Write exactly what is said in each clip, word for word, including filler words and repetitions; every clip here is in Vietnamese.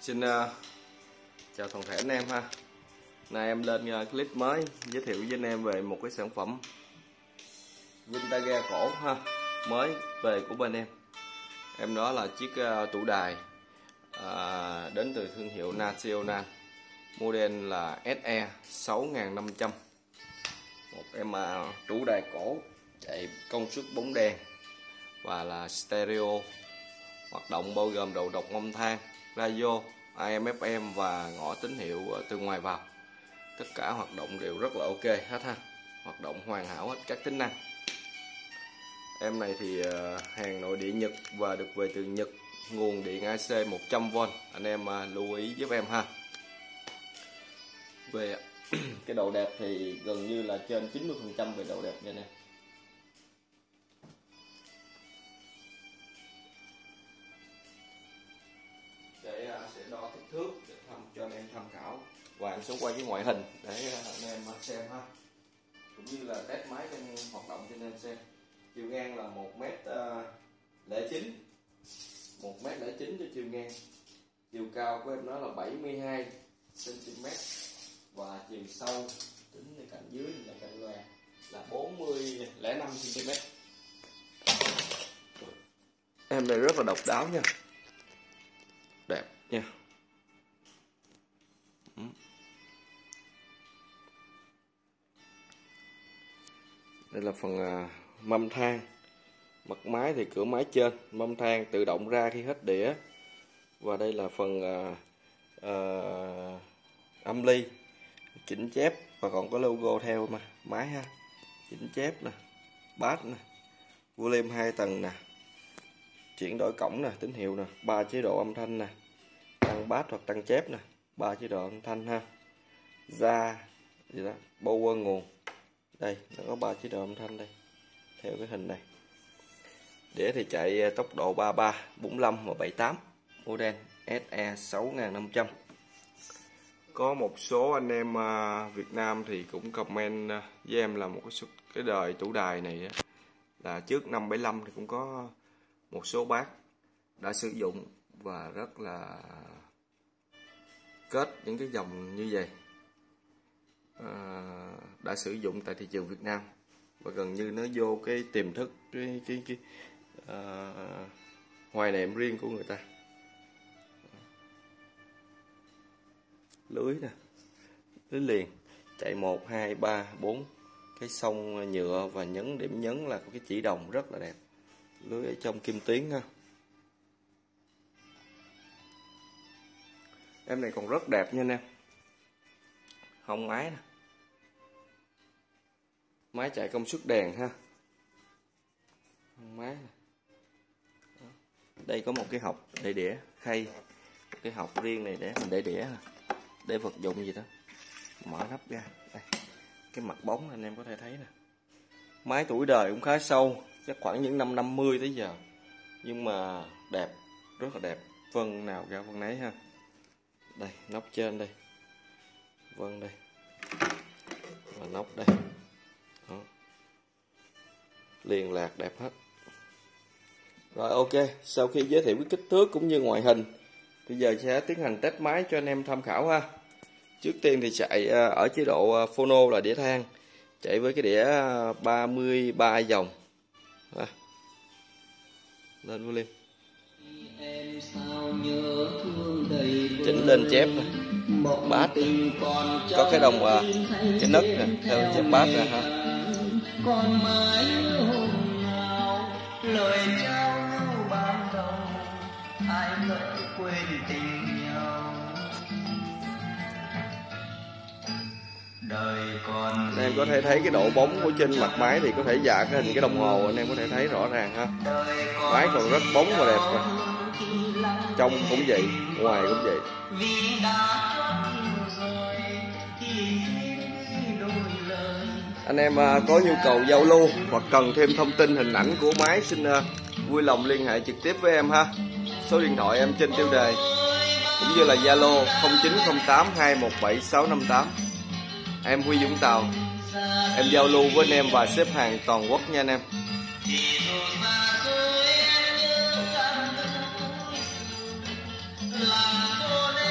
Xin uh, chào toàn thể anh em ha. Nay em lên uh, clip mới giới thiệu với anh em về một cái sản phẩm vintage cổ ha, mới về của bên em. Em đó là chiếc uh, tủ đài uh, đến từ thương hiệu National, model là S E sáu nghìn năm trăm. Một em uh, tủ đài cổ chạy công suất bóng đèn và là stereo, hoạt động bao gồm đầu đọc âm than, radio, A M F M và ngõ tín hiệu từ ngoài vào. Tất cả hoạt động đều rất là ok hết ha, hoạt động hoàn hảo hết các tính năng. Em này thì hàng nội địa Nhật và được về từ Nhật, nguồn điện A C một trăm vôn. Anh em lưu ý giúp em ha. Về cái độ đẹp thì gần như là trên chín mươi phần trăm về độ đẹp nha nè. Để sẽ đo kích thước để thăm cho anh em tham khảo, và em sẽ quay cái ngoại hình để anh em xem ha, cũng như là test máy trong hoạt động cho anh em xem. Chiều ngang là một mét lẻ chín, một mét lẻ chín cho chiều ngang. Chiều cao của em nó là bảy mươi hai xăng ti mét và chiều sâu tính từ cạnh dưới là cạnh lòe là bốn mươi lẻ năm xăng ti mét. Em này rất là độc đáo nha, đẹp nha. Đây là phần uh, mâm than. Mặt máy thì cửa máy trên, mâm than tự động ra khi hết đĩa. Và đây là phần uh, uh, âm ly, chỉnh chép và còn có logo theo mà máy ha. Chỉnh chép nè, bass nè, volume hai tầng nè, chuyển đổi cổng nè, tín hiệu nè, ba chế độ âm thanh nè, tăng bass hoặc tăng chép nè, ba chế độ âm thanh ha. Ra gì đó, power nguồn. Đây, nó có ba chế độ âm thanh đây, theo cái hình này. Đĩa thì chạy tốc độ ba mươi ba, bốn mươi lăm và bảy mươi tám, model S E sáu nghìn năm trăm. Có một số anh em Việt Nam thì cũng comment với em là một cái cái đời tủ đài này là trước năm bảy mươi lăm thì cũng có một số bác đã sử dụng và rất là kết những cái dòng như vậy. À, đã sử dụng tại thị trường Việt Nam và gần như nó vô cái tiềm thức, cái cái cái à, hoài niệm riêng của người ta. Lưới nè, lưới liền chạy một hai ba bốn cái song nhựa và nhấn điểm nhấn là có cái chỉ đồng rất là đẹp. Lưới ở trong kim tuyến ha. Em này còn rất đẹp nha anh em. Hông máy nè, máy chạy công suất đèn ha. Máy nè. Đây có một cái hộc để đĩa khay, cái hộc riêng này để mình để đĩa, để vật dụng gì đó. Mở nắp ra đây, cái mặt bóng anh em có thể thấy nè. Máy tuổi đời cũng khá sâu, chắc khoảng những năm năm mươi tới giờ, nhưng mà đẹp, rất là đẹp, vân nào ra vân nấy ha. Đây nóc trên đây, vân đây và nóc đây. Đó. Liên lạc đẹp hết. Rồi ok, sau khi giới thiệu cái kích thước cũng như ngoại hình, bây giờ sẽ tiến hành test máy cho anh em tham khảo ha. Trước tiên thì chạy ở chế độ phono là đĩa than, chạy với cái đĩa ba mươi ba dòng. À. Lên volume. Chỉnh lên chép nè, bass nè, có cái đồng cái nấc nè, theo chép bass nè ha. Còn mãi hôm nào lời trao nhau ban đầu, ai ngỡ quên tình nhau. Đời còn anh em có thể thấy cái độ bóng của trên mặt máy thì có thể dạ cái hình cái đồng hồ, anh em có thể thấy rõ ràng ha. Máy còn rất bóng và đẹp mà. Trong cũng vậy, ngoài cũng vậy. Anh em có nhu cầu giao lưu hoặc cần thêm thông tin hình ảnh của máy, xin vui lòng liên hệ trực tiếp với em ha. Số điện thoại em trên tiêu đề, cũng như là Zalo không chín không tám hai một bảy sáu năm tám. Em Huy Vũng Tàu. Em giao lưu với anh em và xếp hàng toàn quốc nha anh em. Làm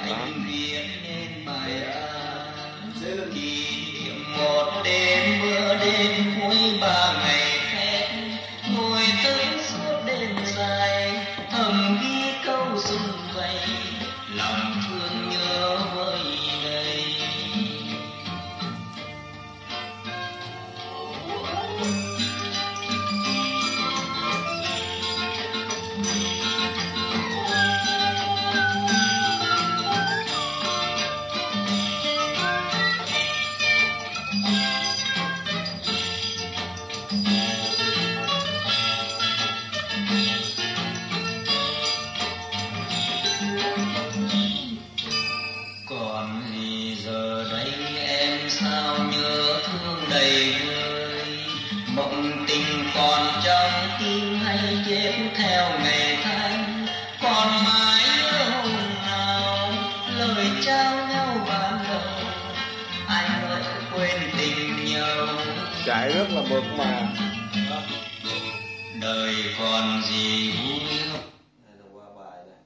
anh viết nên bài hát kỷ niệm một đêm bữa đêm cuối ba ngày phép ngồi tới suốt đêm dài thầm ghi câu rung vầy lòng thương nhớ vơi đầy. Còn gì giờ đây em sao nhớ thương đầy vơi mộng tình còn trong tim hay chết theo ngày tháng còn mãi nhớ hôm nào lời trao nhau ban đầu ai nói quên tình nhau chạy rất là mượt mà. Đời còn gì vui không. Đây là qua bài này.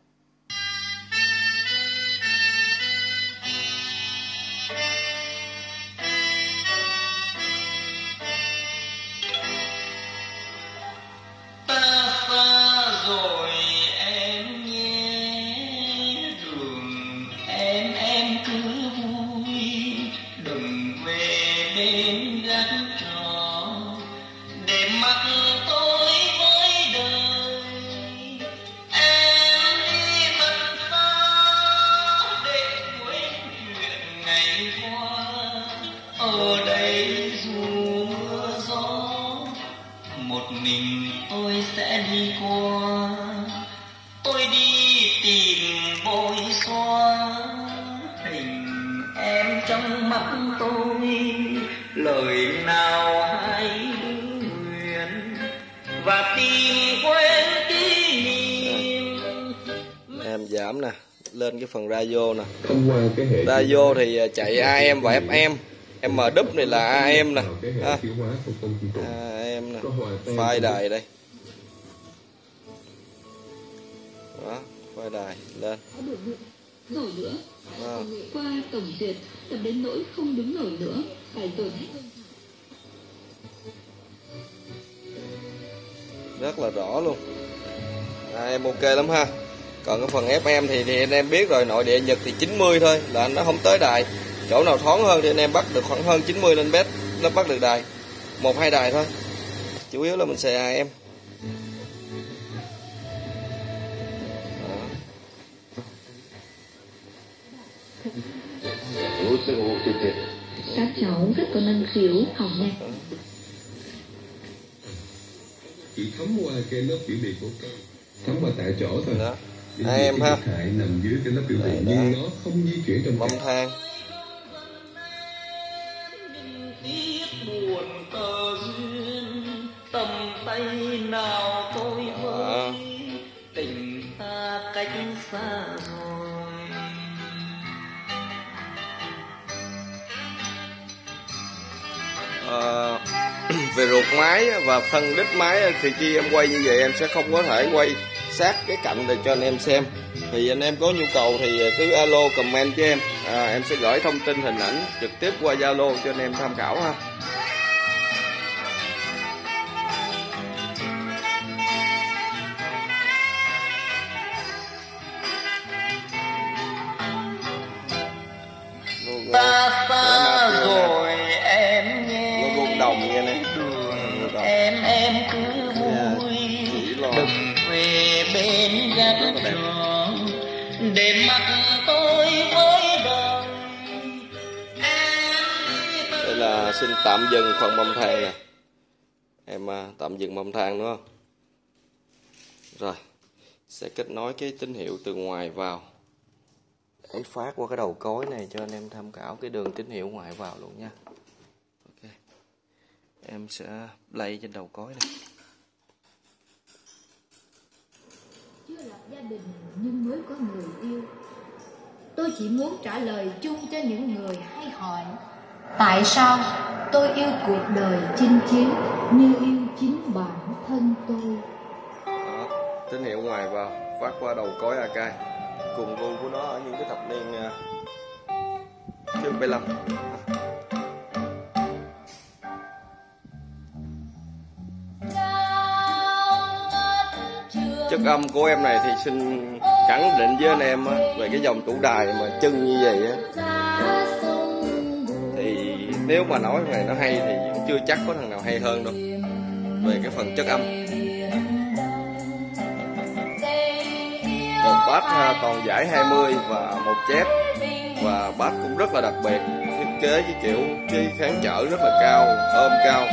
Ta xa rồi em nhé đường em em cứ vui đừng về bên gác trò để mặc tôi với đời em đi thật xa để quên chuyện ngày qua ở đây dù mưa gió một mình tôi sẽ đi qua tôi đi tìm bôi xóa hình em trong mắt tôi lời nào hai đứa nguyện và tìm quên kỷ niệm. Em giảm nè, lên cái phần radio nè. Thông qua cái hệ Radio thì chạy a em và ép em. em đúp này là a em nè. À. a em nè. File đài đây. Đó, file đài lên. Nổi nữa. À. Qua tổng duyệt tập đến nỗi không đứng nổi nữa, phải dồn hết. Rất là rõ luôn. À, em ok lắm ha. Còn cái phần ép em thì, thì anh em biết rồi, nội địa Nhật thì chín mươi thôi là nó không tới đài. Chỗ nào thoáng hơn thì anh em bắt được khoảng hơn chín mươi lên bét, nó bắt được đài. Một hai đài thôi. Chủ yếu là mình xài a em. Các cháu rất có năng khiếu học nhạc. Chỉ thấm qua cái lớp biểu bì của cây, thấm qua tại chỗ thôi. Đó. A em ha. Hại nằm dưới cái lớp biểu bì nhưng nó không di chuyển trong mâm than. Buồn tờ duyên tầm tay nào tôi với tình ta cách xa rồi. À, về ruột máy và thân đít máy thì khi em quay như vậy em sẽ không có thể quay sát cái cạnh để cho anh em xem. Thì anh em có nhu cầu thì cứ alo comment cho em, à, em sẽ gửi thông tin hình ảnh trực tiếp qua Zalo cho anh em tham khảo ha. Ta xa rồi em nhé logo đồng nha nè. đường em em cứ vui đừng về bên gác trò để mặc tôi với đời. Đây là xin tạm dừng phần mâm than nè. Em tạm dừng mâm than đúng không? Rồi sẽ kết nối cái tín hiệu từ ngoài vào. Em phát qua cái đầu cối này cho anh em tham khảo cái đường tín hiệu ngoài vào luôn nha. Ok. Em sẽ play trên đầu cối này. Chưa lập gia đình nhưng mới có người yêu. Tôi chỉ muốn trả lời chung cho những người hay hỏi tại sao tôi yêu cuộc đời chinh chiến như yêu chính bản thân tôi. Đó, tín hiệu ngoài vào phát qua đầu cối a ca. cuồng gu của nó ở những cái thập niên trước bảy lăm. Chất âm của em này thì xin khẳng định với anh em á, về cái dòng tủ đài mà chân như vậy á, thì nếu mà nói thằng này nó hay thì cũng chưa chắc có thằng nào hay hơn đâu về cái phần chất âm. Một bass toàn giải hai mươi và một chép, và bass cũng rất là đặc biệt, thiết kế với kiểu cái kháng trở rất là cao, ôm cao.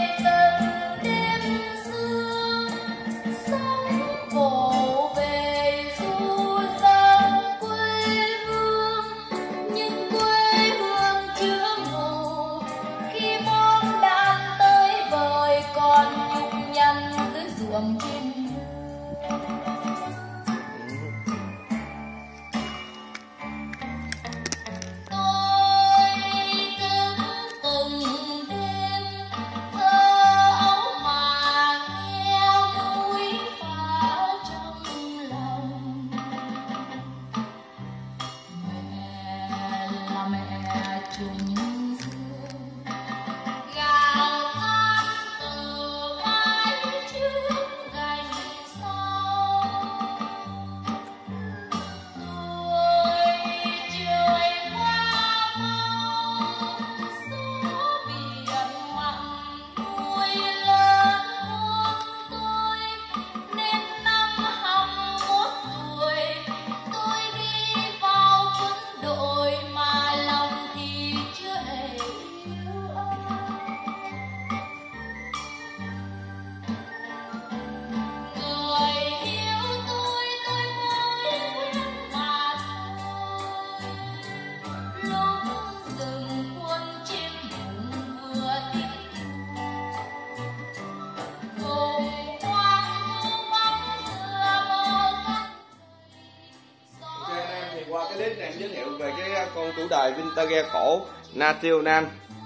Qua cái clip này em giới thiệu về cái con tủ đài vintage cổ National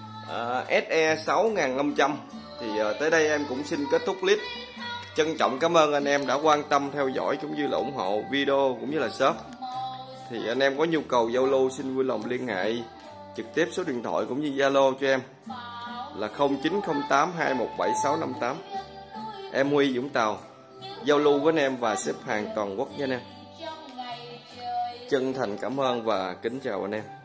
uh, S E sáu năm trăm. Thì uh, tới đây em cũng xin kết thúc clip. Trân trọng cảm ơn anh em đã quan tâm theo dõi cũng như là ủng hộ video cũng như là shop. Thì anh em có nhu cầu giao lưu xin vui lòng liên hệ trực tiếp số điện thoại cũng như Zalo cho em là không chín không tám hai một bảy sáu năm tám. Em Huy Vũng Tàu, giao lưu với anh em và xếp hàng toàn quốc nha anh em. Chân thành cảm ơn và kính chào anh em.